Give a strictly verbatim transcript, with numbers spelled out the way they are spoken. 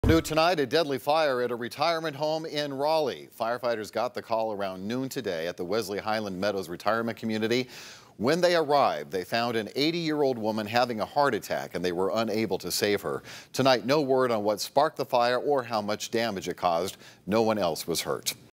New tonight, a deadly fire at a retirement home in Raleigh. Firefighters got the call around noon today at the Wesley Highland Meadows retirement community. When they arrived, they found an eighty-year-old woman having a heart attack, and they were unable to save her. Tonight, no word on what sparked the fire or how much damage it caused. No one else was hurt.